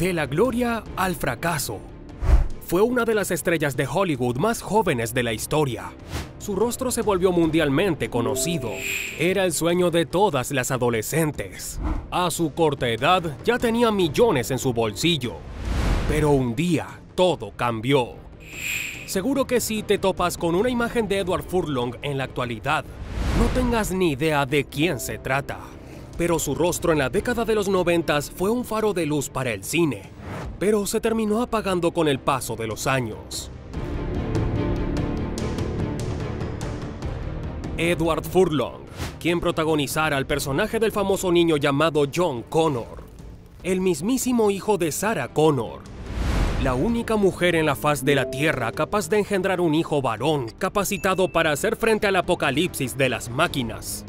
De la gloria al fracaso. Fue una de las estrellas de Hollywood más jóvenes de la historia. Su rostro se volvió mundialmente conocido. Era el sueño de todas las adolescentes. A su corta edad ya tenía millones en su bolsillo. Pero un día todo cambió. Seguro que si te topas con una imagen de Edward Furlong en la actualidad, no tengas ni idea de quién se trata. Pero su rostro en la década de los 90 fue un faro de luz para el cine. Pero se terminó apagando con el paso de los años. Edward Furlong, quien protagonizara al personaje del famoso niño llamado John Connor, el mismísimo hijo de Sarah Connor, la única mujer en la faz de la Tierra capaz de engendrar un hijo varón capacitado para hacer frente al apocalipsis de las máquinas.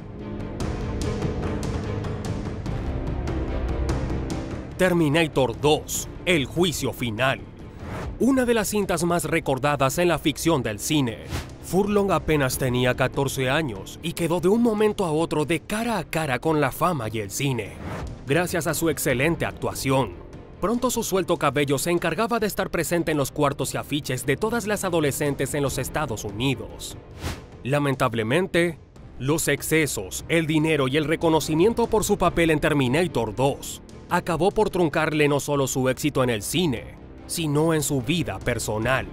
Terminator 2, el juicio final. Una de las cintas más recordadas en la ficción del cine. Furlong apenas tenía 14 años y quedó de un momento a otro de cara a cara con la fama y el cine. Gracias a su excelente actuación, pronto su suelto cabello se encargaba de estar presente en los cuartos y afiches de todas las adolescentes en los Estados Unidos. Lamentablemente, los excesos, el dinero y el reconocimiento por su papel en Terminator 2 acabó por truncarle no solo su éxito en el cine, sino en su vida personal.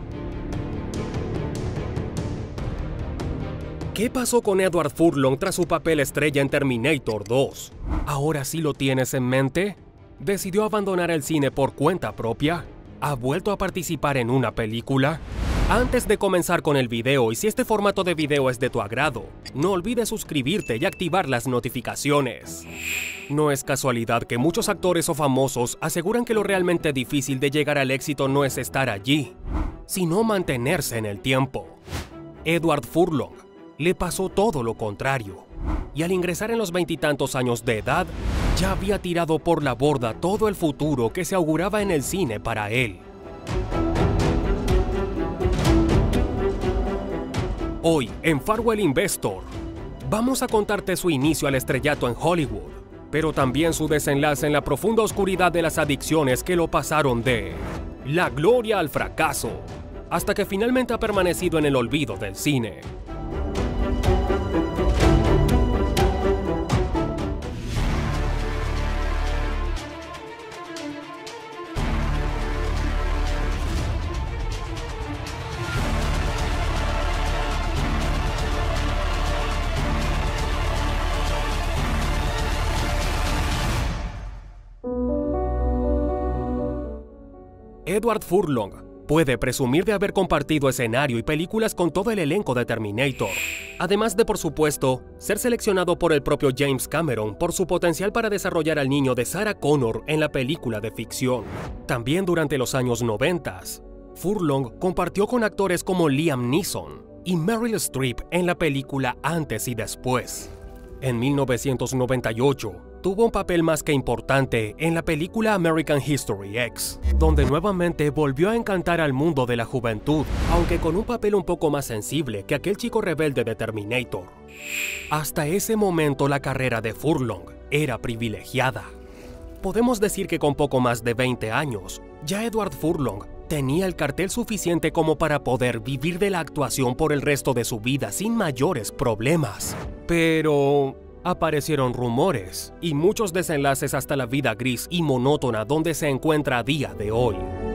¿Qué pasó con Edward Furlong tras su papel estrella en Terminator 2? ¿Ahora sí lo tienes en mente? ¿Decidió abandonar el cine por cuenta propia? ¿Ha vuelto a participar en una película? Antes de comenzar con el video, y si este formato de video es de tu agrado, no olvides suscribirte y activar las notificaciones. No es casualidad que muchos actores o famosos aseguran que lo realmente difícil de llegar al éxito no es estar allí, sino mantenerse en el tiempo. Edward Furlong le pasó todo lo contrario, y al ingresar en los veintitantos años de edad, ya había tirado por la borda todo el futuro que se auguraba en el cine para él. Hoy, en Farewell Investor, vamos a contarte su inicio al estrellato en Hollywood, pero también su desenlace en la profunda oscuridad de las adicciones que lo pasaron de la gloria al fracaso, hasta que finalmente ha permanecido en el olvido del cine. Edward Furlong puede presumir de haber compartido escenario y películas con todo el elenco de Terminator, además de, por supuesto, ser seleccionado por el propio James Cameron por su potencial para desarrollar al niño de Sarah Connor en la película de ficción. También durante los años 90, Furlong compartió con actores como Liam Neeson y Meryl Streep en la película Antes y Después. En 1998, tuvo un papel más que importante en la película American History X, donde nuevamente volvió a encantar al mundo de la juventud, aunque con un papel un poco más sensible que aquel chico rebelde de Terminator. Hasta ese momento la carrera de Furlong era privilegiada. Podemos decir que con poco más de 20 años, ya Edward Furlong tenía el cartel suficiente como para poder vivir de la actuación por el resto de su vida sin mayores problemas. Pero aparecieron rumores y muchos desenlaces hasta la vida gris y monótona donde se encuentra a día de hoy.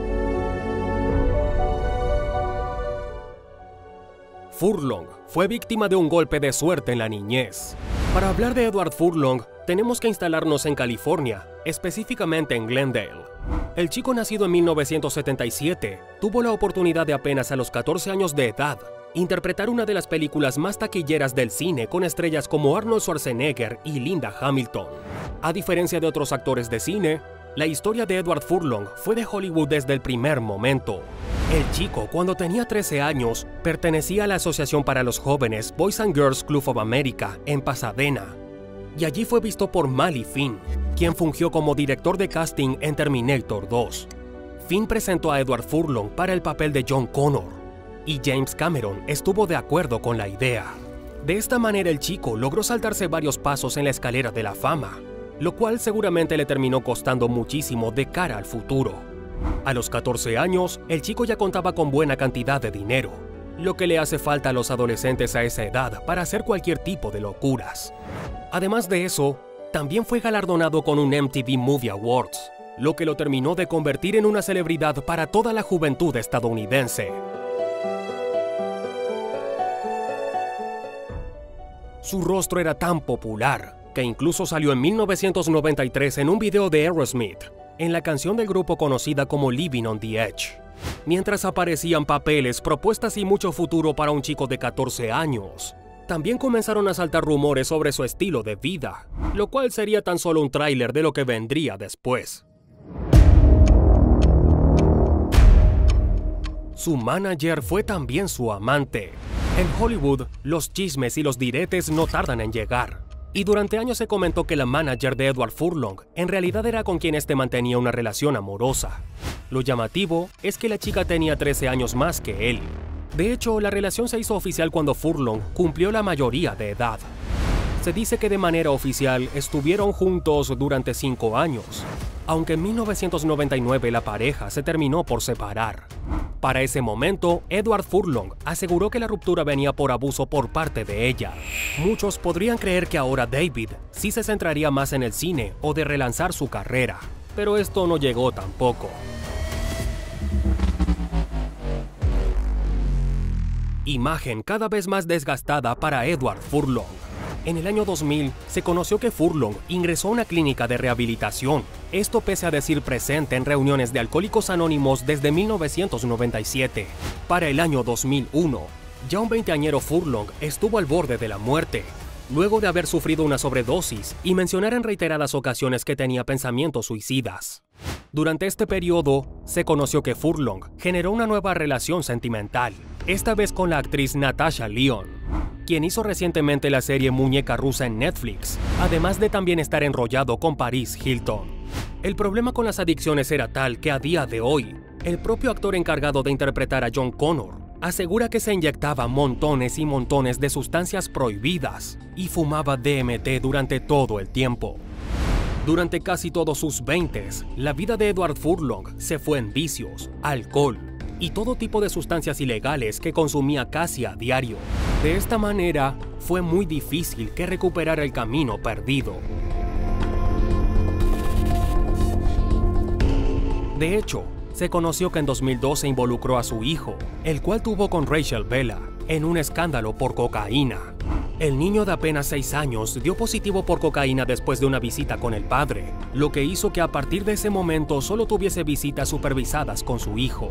Furlong fue víctima de un golpe de suerte en la niñez. Para hablar de Edward Furlong, tenemos que instalarnos en California, específicamente en Glendale. El chico, nacido en 1977, tuvo la oportunidad de apenas a los 14 años de edad interpretar una de las películas más taquilleras del cine con estrellas como Arnold Schwarzenegger y Linda Hamilton. A diferencia de otros actores de cine, la historia de Edward Furlong fue de Hollywood desde el primer momento. El chico, cuando tenía 13 años, pertenecía a la Asociación para los Jóvenes Boys and Girls Club of America en Pasadena, y allí fue visto por Mali Finn, quien fungió como director de casting en Terminator 2. Finn presentó a Edward Furlong para el papel de John Connor, y James Cameron estuvo de acuerdo con la idea. De esta manera el chico logró saltarse varios pasos en la escalera de la fama, lo cual seguramente le terminó costando muchísimo de cara al futuro. A los 14 años, el chico ya contaba con buena cantidad de dinero, lo que le hace falta a los adolescentes a esa edad para hacer cualquier tipo de locuras. Además de eso, también fue galardonado con un MTV Movie Awards, lo que lo terminó de convertir en una celebridad para toda la juventud estadounidense. Su rostro era tan popular que incluso salió en 1993 en un video de Aerosmith, en la canción del grupo conocida como Living on the Edge. Mientras aparecían papeles, propuestas y mucho futuro para un chico de 14 años, también comenzaron a saltar rumores sobre su estilo de vida, lo cual sería tan solo un tráiler de lo que vendría después. Su manager fue también su amante. En Hollywood, los chismes y los diretes no tardan en llegar, y durante años se comentó que la manager de Edward Furlong en realidad era con quien este mantenía una relación amorosa. Lo llamativo es que la chica tenía 13 años más que él. De hecho, la relación se hizo oficial cuando Furlong cumplió la mayoría de edad. Se dice que de manera oficial estuvieron juntos durante 5 años, aunque en 1999 la pareja se terminó por separar. Para ese momento, Edward Furlong aseguró que la ruptura venía por abuso por parte de ella. Muchos podrían creer que ahora David sí se centraría más en el cine o de relanzar su carrera, pero esto no llegó tampoco. Imagen cada vez más desgastada para Edward Furlong. En el año 2000 se conoció que Furlong ingresó a una clínica de rehabilitación, esto pese a decir presente en reuniones de Alcohólicos Anónimos desde 1997. Para el año 2001, ya un veinteañero Furlong estuvo al borde de la muerte, luego de haber sufrido una sobredosis y mencionar en reiteradas ocasiones que tenía pensamientos suicidas. Durante este periodo, se conoció que Furlong generó una nueva relación sentimental, esta vez con la actriz Natasha Lyonne, quien hizo recientemente la serie Muñeca Rusa en Netflix, además de también estar enrollado con Paris Hilton. El problema con las adicciones era tal que a día de hoy, el propio actor encargado de interpretar a John Connor asegura que se inyectaba montones y montones de sustancias prohibidas y fumaba DMT durante todo el tiempo. Durante casi todos sus 20s, la vida de Edward Furlong se fue en vicios, alcohol y todo tipo de sustancias ilegales que consumía casi a diario. De esta manera, fue muy difícil que recuperara el camino perdido. De hecho, se conoció que en 2012 involucró a su hijo, el cual tuvo con Rachel Vela, en un escándalo por cocaína. El niño de apenas 6 años dio positivo por cocaína después de una visita con el padre, lo que hizo que a partir de ese momento solo tuviese visitas supervisadas con su hijo.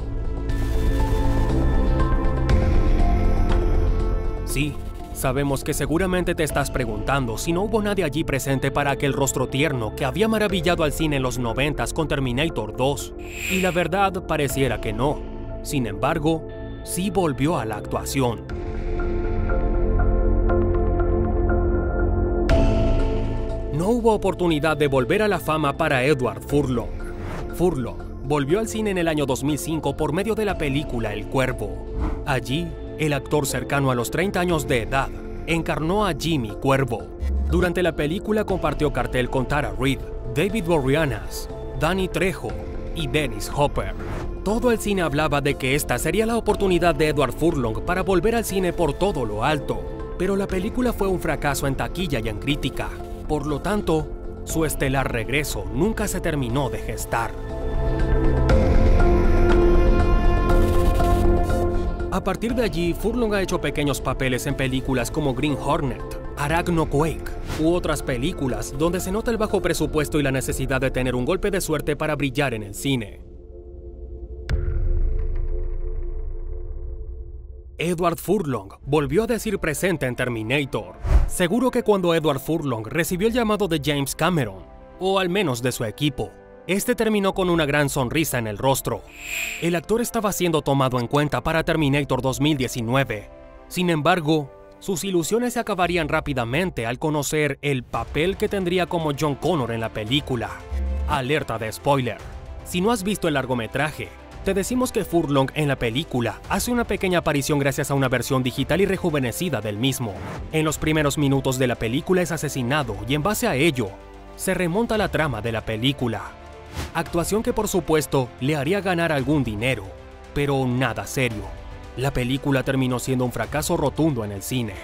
Sí, sabemos que seguramente te estás preguntando si no hubo nadie allí presente para aquel rostro tierno que había maravillado al cine en los 90s con Terminator 2. Y la verdad pareciera que no. Sin embargo, sí volvió a la actuación. No hubo oportunidad de volver a la fama para Edward Furlong. Furlong volvió al cine en el año 2005 por medio de la película El Cuervo. Allí, el actor cercano a los 30 años de edad encarnó a Jimmy Cuervo. Durante la película compartió cartel con Tara Reid, David Boreanaz, Danny Trejo y Dennis Hopper. Todo el cine hablaba de que esta sería la oportunidad de Edward Furlong para volver al cine por todo lo alto, pero la película fue un fracaso en taquilla y en crítica. Por lo tanto, su estelar regreso nunca se terminó de gestar. A partir de allí, Furlong ha hecho pequeños papeles en películas como Green Hornet, Arachno Quake u otras películas donde se nota el bajo presupuesto y la necesidad de tener un golpe de suerte para brillar en el cine. Edward Furlong volvió a decir presente en Terminator. Seguro que cuando Edward Furlong recibió el llamado de James Cameron, o al menos de su equipo, este terminó con una gran sonrisa en el rostro. El actor estaba siendo tomado en cuenta para Terminator 2019. Sin embargo, sus ilusiones se acabarían rápidamente al conocer el papel que tendría como John Connor en la película. Alerta de spoiler. Si no has visto el largometraje, te decimos que Furlong en la película hace una pequeña aparición gracias a una versión digital y rejuvenecida del mismo. En los primeros minutos de la película es asesinado y en base a ello, se remonta a la trama de la película. Actuación que por supuesto le haría ganar algún dinero, pero nada serio. La película terminó siendo un fracaso rotundo en el cine.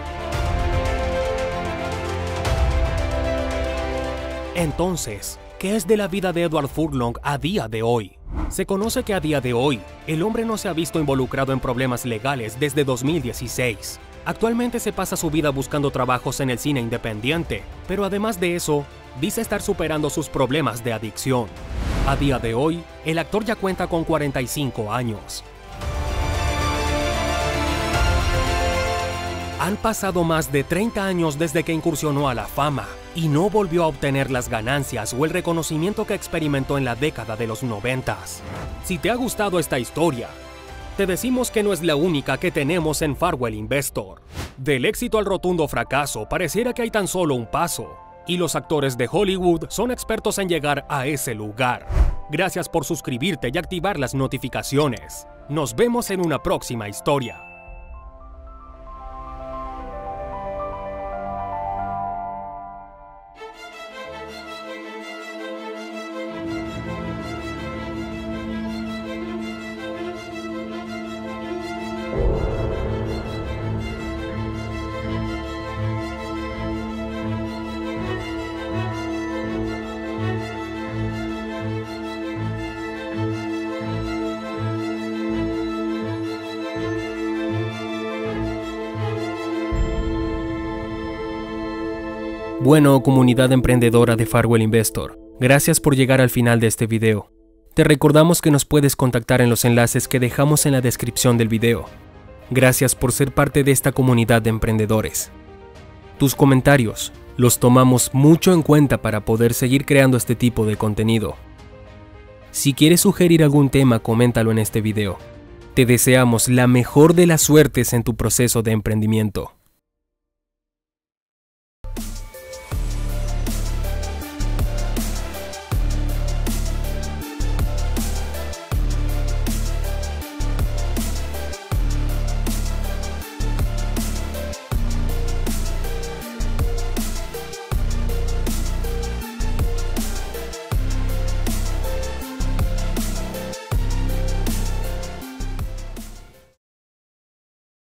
Entonces, ¿qué es de la vida de Edward Furlong a día de hoy? Se conoce que a día de hoy, el hombre no se ha visto involucrado en problemas legales desde 2016. Actualmente se pasa su vida buscando trabajos en el cine independiente, pero además de eso, dice estar superando sus problemas de adicción. A día de hoy, el actor ya cuenta con 45 años. Han pasado más de 30 años desde que incursionó a la fama y no volvió a obtener las ganancias o el reconocimiento que experimentó en la década de los 90s. Si te ha gustado esta historia, te decimos que no es la única que tenemos en Farwell Investor. Del éxito al rotundo fracaso, pareciera que hay tan solo un paso, y los actores de Hollywood son expertos en llegar a ese lugar. Gracias por suscribirte y activar las notificaciones. Nos vemos en una próxima historia. Bueno, comunidad emprendedora de Farwell Investor, gracias por llegar al final de este video. Te recordamos que nos puedes contactar en los enlaces que dejamos en la descripción del video. Gracias por ser parte de esta comunidad de emprendedores. Tus comentarios los tomamos mucho en cuenta para poder seguir creando este tipo de contenido. Si quieres sugerir algún tema, coméntalo en este video. Te deseamos la mejor de las suertes en tu proceso de emprendimiento.